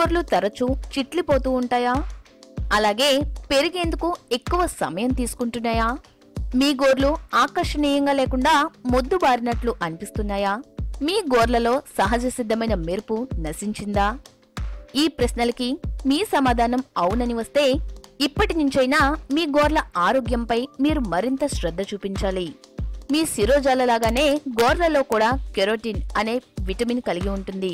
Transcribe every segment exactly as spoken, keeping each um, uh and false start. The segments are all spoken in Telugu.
గోర్లు తరచూ చిట్లిపోతూ ఉంటాయా? అలాగే పెరిగేందుకు ఎక్కువ సమయం తీసుకుంటున్నాయా? మీ గోర్లు ఆకర్షణీయంగా లేకుండా మొద్దుబారినట్లు అనిపిస్తున్నాయా? మీ గోర్లలో సహజ సిద్ధమైన మెరుపు నశించిందా? ఈ ప్రశ్నలకి మీ సమాధానం అవునని వస్తే ఇప్పటి నుంచైనా మీ గోర్ల ఆరోగ్యంపై మీరు మరింత శ్రద్ధ చూపించాలి. మీ శిరోజాలలాగానే గోర్లలో కూడా కెరోటిన్ అనే విటమిన్ కలిగి ఉంటుంది.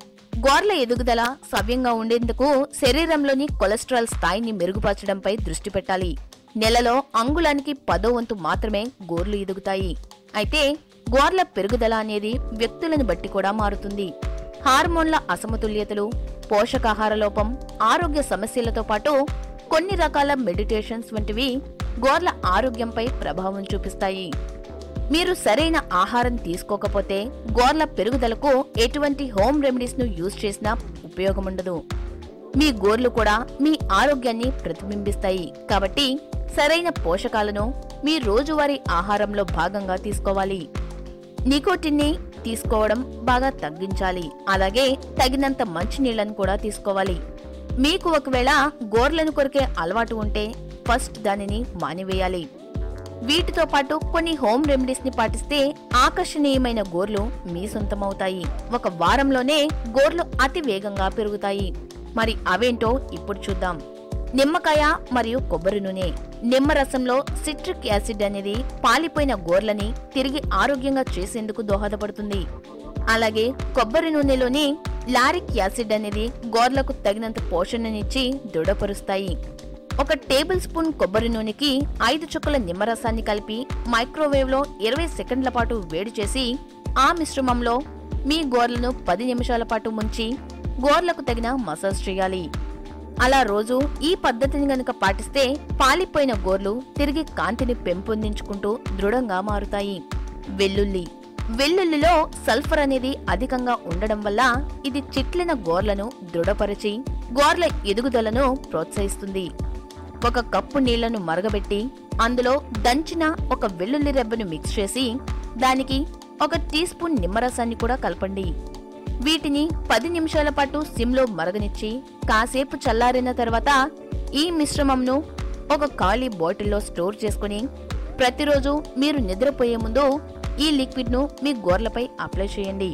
గోర్ల ఎదుగుదల సవ్యంగా ఉండేందుకు శరీరంలోని కొలెస్ట్రాల్ స్థాయిని మెరుగుపరచడంపై దృష్టి పెట్టాలి. నెలలో అంగుళానికి పదో వంతు మాత్రమే గోర్లు ఎదుగుతాయి. అయితే గోర్ల పెరుగుదల అనేది వ్యక్తులను బట్టి కూడా మారుతుంది. హార్మోన్ల అసమతుల్యతలు, పోషకాహార లోపం, ఆరోగ్య సమస్యలతో పాటు కొన్ని రకాల మెడిటేషన్స్ వంటివి గోర్ల ఆరోగ్యంపై ప్రభావం చూపిస్తాయి. మీరు సరైన ఆహారం తీసుకోకపోతే గోర్ల పెరుగుదలకు ఎటువంటి హోమ్ రెమెడీస్ ను యూజ్ చేసినా ఉపయోగముండదు. మీ గోర్లు కూడా మీ ఆరోగ్యాన్ని ప్రతిబింబిస్తాయి. కాబట్టి సరైన పోషకాలను మీ రోజువారీ ఆహారంలో భాగంగా తీసుకోవాలి. నికోటిన్ ని తీసుకోవడం బాగా తగ్గించాలి. అలాగే తగినంత మంచినీళ్లను కూడా తీసుకోవాలి. మీకు ఒకవేళ గోర్లను కొరికే అలవాటు ఉంటే ఫస్ట్ దానిని మానివేయాలి. వీటితో పాటు కొన్ని హోమ్ రెమెడీస్ ని పాటిస్తే ఆకర్షణీయమైన గోర్లు మీ సొంతమవుతాయి. ఒక వారంలోనే గోర్లు అతి వేగంగా పెరుగుతాయి. మరి అవేంటో ఇప్పుడు చూద్దాం. నిమ్మకాయ మరియు కొబ్బరి నూనె. నిమ్మరసంలో సిట్రిక్ యాసిడ్ అనేది పాలిపోయిన గోర్లని తిరిగి ఆరోగ్యంగా చేసేందుకు దోహదపడుతుంది. అలాగే కొబ్బరి నూనెలోని లారిక్ యాసిడ్ అనేది గోర్లకు తగినంత పోషణనిచ్చి దృఢపరుస్తాయి. ఒక టేబుల్ స్పూన్ కొబ్బరి నూనెకి ఐదు చుక్కల నిమ్మరసాన్ని కలిపి మైక్రోవేవ్ లో ఇరవై సెకండ్ల పాటు వేడి చేసి ఆ మిశ్రమంలో మీ గోర్లను పది నిమిషాల పాటు ముంచి గోర్లకు తగిన మసాజ్ చేయాలి. అలా రోజు ఈ పద్ధతిని గనుక పాటిస్తే పాలిపోయిన గోర్లు తిరిగి కాంతిని పెంపొందించుకుంటూ దృఢంగా మారుతాయి. వెల్లుల్లి. వెల్లుల్లిలో సల్ఫర్ అనేది అధికంగా ఉండడం వల్ల ఇది చిట్లిన గోర్లను దృఢపరిచి గోర్ల ఎదుగుదలను ప్రోత్సహిస్తుంది. ఒక కప్పు నీళ్లను మరగబెట్టి అందులో దంచిన ఒక వెల్లుల్లి రెబ్బను మిక్స్ చేసి దానికి ఒక టీ స్పూన్ నిమ్మరసాన్ని కూడా కలపండి. వీటిని పది నిమిషాల పాటు సిమ్లో మరగనిచ్చి కాసేపు చల్లారిన తర్వాత ఈ మిశ్రమంను ఒక ఖాళీ బాటిల్లో స్టోర్ చేసుకుని ప్రతిరోజు మీరు నిద్రపోయే ముందు ఈ లిక్విడ్ ను మీ గోర్లపై అప్లై చేయండి.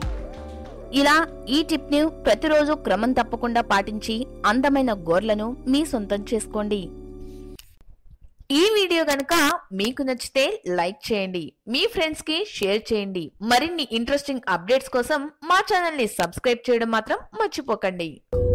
ఇలా ఈ టిప్ ని ప్రతిరోజు క్రమం తప్పకుండా పాటించి అందమైన గోర్లను మీ సొంతం చేసుకోండి. ఈ వీడియో గనుక మీకు నచ్చితే లైక్ చేయండి, మీ ఫ్రెండ్స్ కి షేర్ చేయండి. మరిన్ని ఇంట్రెస్టింగ్ అప్డేట్స్ కోసం మా ఛానల్ ని సబ్స్క్రైబ్ చేయడం మాత్రం మర్చిపోకండి.